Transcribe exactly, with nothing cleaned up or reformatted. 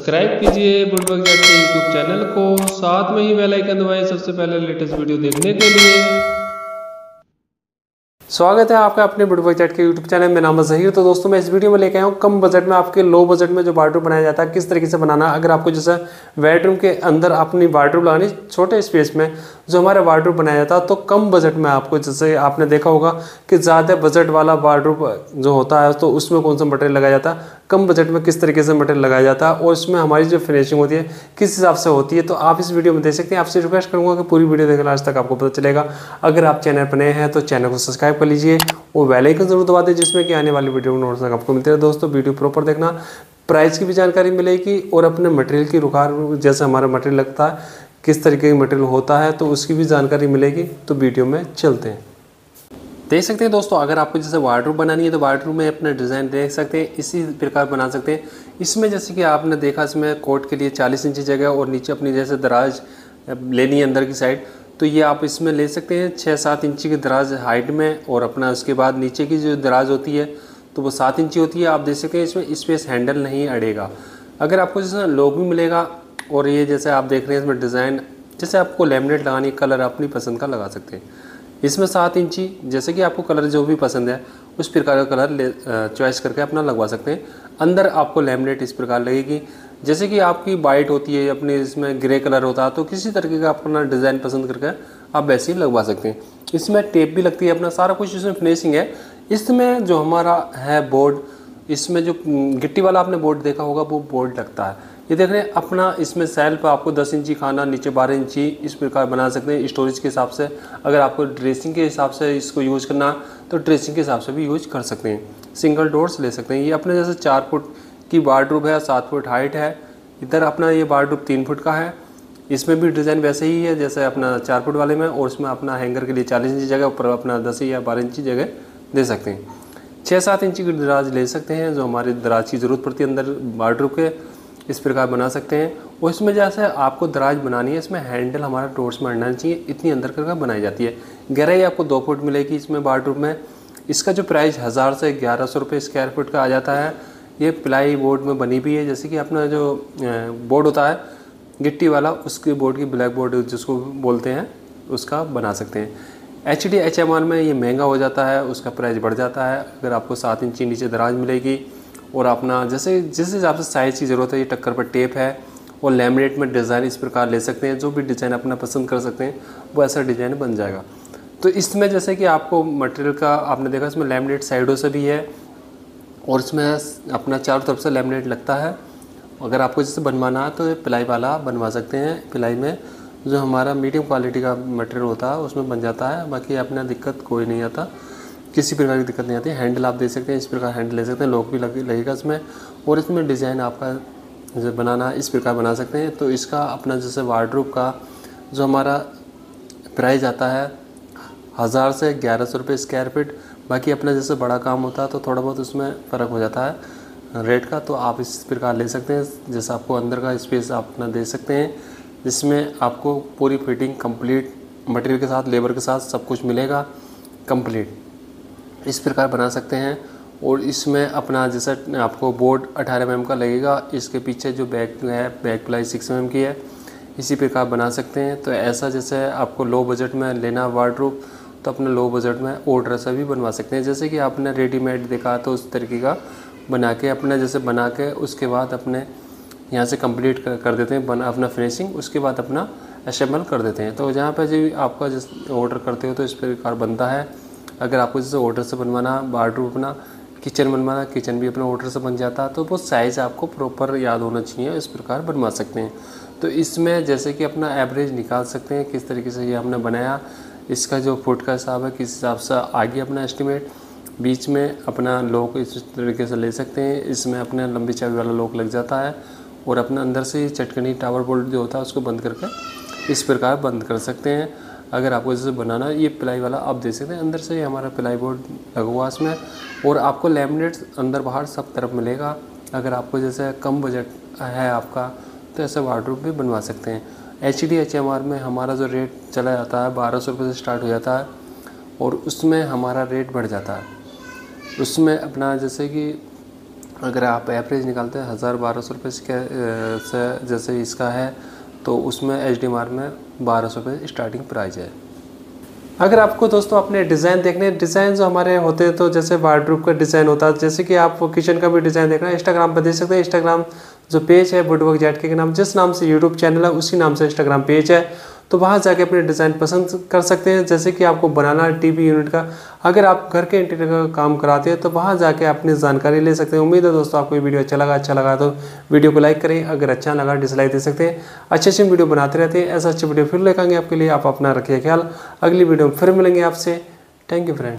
Subscribe कीजिए woodwork jet के YouTube channel को, साथ में ही बेल आइकन दबाएं सबसे पहले लेटेस्ट वीडियो देखने के लिए। स्वागत है आपका अपने वुडवर्क जेट के यूट्यूब चैनल में। नाम है ज़हीर। तो दोस्तों मैं इस वीडियो में लेके आया हूँ कम बजट में आपके लो बजट में जो वार्डरोब बनाया जाता है किस तरीके से बनाना। अगर आपको जैसे बेडरूम के अंदर अपनी वार्डरोब लगानी छोटे स्पेस में जो हमारा वार्डरोब बनाया जाता है, तो कम बजट में आपको जैसे आपने देखा होगा कि ज़्यादा बजट वाला वार्डरोब जो होता है तो उसमें कौन सा मटेरियल लगाया जाता है, कम बजट में किस तरीके से मटेरियल लगाया जाता है और उसमें हमारी जो फिनिशिंग होती है किस हिसाब से होती है, तो आप इस वीडियो में देख सकते हैं। आपसे रिक्वेस्ट करूंगा कि पूरी वीडियो देखना, आज तक आपको पता चलेगा। अगर आप चैनल पर नए हैं तो चैनल को सब्सक्राइब कर लीजिए और बेल आइकन जरूर दबा दें जिसमें कि आने वाली वीडियो नोटिफिकेशन आपको मिलते रहे। दोस्तों वीडियो प्रॉपर देखना, प्राइस की भी जानकारी मिलेगी और अपने मटेरियल की रुखार जैसे हमारा मटेरियल लगता है किस तरीके का मटेरियल होता है तो उसकी भी जानकारी मिलेगी। तो वीडियो में चलते हैं। देख सकते हैं दोस्तों, अगर आपको जैसे वार्डरोब बनानी है तो वार्डरोब में अपना डिज़ाइन देख सकते हैं, इसी प्रकार बना सकते हैं। इसमें जैसे कि आपने देखा इसमें कोट के लिए चालीस इंची जगह और नीचे अपनी जैसे दराज लेनी है अंदर की साइड, तो ये आप इसमें ले सकते हैं छः सात इंची की दराज हाइट में। और अपना उसके बाद नीचे की जो दराज होती है तो वो सात इंची होती है। आप देख सकते हैं इसमें स्पेस हैंडल नहीं अड़ेगा। अगर आपको जैसे लोग भी मिलेगा और ये जैसे आप देख रहे हैं इसमें डिज़ाइन जैसे आपको लेमिनेट लगानी, कलर अपनी पसंद का लगा सकते हैं। इसमें सात इंची जैसे कि आपको कलर जो भी पसंद है उस प्रकार का कलर चॉइस करके अपना लगवा सकते हैं। अंदर आपको लेमिनेट इस प्रकार लगेगी जैसे कि आपकी वाइट होती है, अपने इसमें ग्रे कलर होता है, तो किसी तरीके का अपना डिज़ाइन पसंद करके आप वैसे ही लगवा सकते हैं। इसमें टेप भी लगती है, अपना सारा कुछ इसमें फिनिशिंग है। इसमें जो हमारा है बोर्ड, इसमें जो गिट्टी वाला आपने बोर्ड देखा होगा वो बोर्ड लगता है। ये देख रहे हैं अपना इसमें सेल्फ आपको दस इंची खाना, नीचे बारह इंची इस प्रकार बना सकते हैं स्टोरेज के हिसाब से। अगर आपको ड्रेसिंग के हिसाब से इसको यूज़ करना तो ड्रेसिंग के हिसाब से भी यूज कर सकते हैं। सिंगल डोर्स ले सकते हैं। ये अपने जैसे चार फुट की वार्डरोब है, सात फुट हाइट है। इधर अपना ये वार्डरोब तीन फुट का है। इसमें भी डिज़ाइन वैसे ही है जैसे अपना चार फुट वाले में, और उसमें अपना हैंगर के लिए चालीस इंची जगह, ऊपर अपना दस या बारह इंची जगह दे सकते हैं। छः सात इंची की दराज ले सकते हैं जो हमारी दराज की ज़रूरत पड़ती है अंदर वार्डरोब के, इस प्रकार बना सकते हैं। और इसमें जैसे आपको दराज बनानी है इसमें हैंडल हमारा डोर्स में अड़ना चाहिए, इतनी अंदर करके बनाई जाती है। गहराई आपको दो फुट मिलेगी इसमें वार्डरोब में। इसका जो प्राइस हज़ार से ग्यारह सौ रुपये स्क्वायर फुट का आ जाता है। ये प्लाई बोर्ड में बनी भी है, जैसे कि अपना जो बोर्ड होता है गिट्टी वाला उसके बोर्ड की ब्लैक बोर्ड जिसको बोलते हैं उसका बना सकते हैं। H D H M R में ये महंगा हो जाता है, उसका प्राइस बढ़ जाता है। अगर आपको सात इंची नीचे दराज मिलेगी और अपना जैसे जिस हिसाब से साइज़ की ज़रूरत है, ये टक्कर पर टेप है और लैमिनेट में डिज़ाइन इस प्रकार ले सकते हैं। जो भी डिज़ाइन अपना पसंद कर सकते हैं वो ऐसा डिज़ाइन बन जाएगा। तो इसमें जैसे कि आपको मटेरियल का आपने देखा इसमें लैमिनेट साइडों से भी है और इसमें अपना चारों तरफ से लैमिनेट लगता है। अगर आपको जैसे बनवाना है तो प्लाई वाला बनवा सकते हैं। प्लाई में जो हमारा मीडियम क्वालिटी का मटेरियल होता है उसमें बन जाता है, बाकी अपना दिक्कत कोई नहीं आता, किसी प्रकार की दिक्कत नहीं आती। हैंडल आप दे सकते हैं, इस प्रकार हैंडल ले सकते हैं, लॉक भी लगे लगेगा इसमें। और इसमें डिज़ाइन आपका जैसे बनाना इस प्रकार बना सकते हैं। तो इसका अपना जैसे वार्डरोब का जो हमारा प्राइस आता है हज़ार से ग्यारह सौ रुपये स्क्वायर फीट। बाकी अपना जैसे बड़ा काम होता है तो थोड़ा बहुत उसमें फ़र्क हो जाता है रेट का, तो आप इस प्रकार ले सकते हैं। जैसे आपको अंदर का स्पेस आप अपना दे सकते हैं जिसमें आपको पूरी फिटिंग कंप्लीट मटेरियल के साथ, लेबर के साथ सब कुछ मिलेगा कंप्लीट, इस प्रकार बना सकते हैं। और इसमें अपना जैसा आपको बोर्ड अठारह एम एम का लगेगा, इसके पीछे जो बैक है back ply six M M की है, इसी प्रकार बना सकते हैं। तो ऐसा जैसे आपको लो बजट में लेना वार्डरोब तो अपने लो बजट में ऑर्डर से भी बनवा सकते हैं। जैसे कि आपने रेडीमेड देखा तो उस तरीके का बना के अपने जैसे बना के उसके बाद अपने यहाँ से कंप्लीट कर, कर देते हैं बना अपना फिनिशिंग, उसके बाद अपना असेंबल कर देते हैं। तो जहाँ पर जो आपका जिस ऑर्डर करते हो तो इस प्रकार बनता है। अगर आपको जैसे ऑर्डर से बनवाना वार्डरोब अपना, किचन बनवाना किचन भी अपना ऑर्डर से बन जाता है, तो वो साइज़ आपको प्रॉपर याद होना चाहिए, इस प्रकार बनवा सकते हैं। तो इसमें जैसे कि अपना एवरेज निकाल सकते हैं किस तरीके से ये हमने बनाया, इसका जो फुट का हिसाब है किस हिसाब से आगे अपना एस्टिमेट, बीच में अपना लॉक इस तरीके से ले सकते हैं। इसमें अपने लंबी चाबी वाला लॉक लग जाता है और अपने अंदर से चटकनी टावर बोल्ट जो होता है उसको बंद करके इस प्रकार बंद कर सकते हैं। अगर आपको जैसे बनाना ये प्लाई वाला आप दे सकते हैं, अंदर से हमारा प्लाई बोर्ड लगा हुआ इसमें और आपको लैमिनेट अंदर बाहर सब तरफ मिलेगा। अगर आपको जैसे कम बजट है आपका तो ऐसा वार्डरोब भी बनवा सकते हैं। H D H M R में हमारा जो रेट चला जाता है बारह सौ रुपये से स्टार्ट हो जाता है और उसमें हमारा रेट बढ़ जाता है। उसमें अपना जैसे कि अगर आप एवरेज निकालते हैं हज़ार बारह सौ रुपये से जैसे इसका है, तो उसमें एच डी एम आर में बारह सौ रुपये स्टार्टिंग प्राइस है। अगर आपको दोस्तों अपने डिज़ाइन देखने, डिज़ाइन जो हमारे होते हैं तो जैसे वार्डरोब का डिज़ाइन होता है, जैसे कि आप किचन का भी डिज़ाइन देखना है इंस्टाग्राम पर देख सकते हैं। इंस्टाग्राम जो पेज है वुडवर्क जेड के नाम, जिस नाम से यूट्यूब चैनल है उसी नाम से इंस्टाग्राम पेज है, तो वहाँ जाके अपने डिज़ाइन पसंद कर सकते हैं। जैसे कि आपको बनाना है टीवी यूनिट का, अगर आप घर के इंटीरियर का काम कराते हैं तो वहाँ जाके अपनी जानकारी ले सकते हैं। उम्मीद है दोस्तों आपको ये वीडियो अच्छा लगा। अच्छा लगा तो वीडियो को लाइक करें, अगर अच्छा लगा डिसलाइक दे सकते हैं। अच्छे अच्छे वीडियो बनाते रहते हैं, ऐसा अच्छे वीडियो फिर लेकर आएंगे आपके लिए। आप अपना रखिए ख्याल, अगली वीडियो में फिर मिलेंगे आपसे। Thank you friend.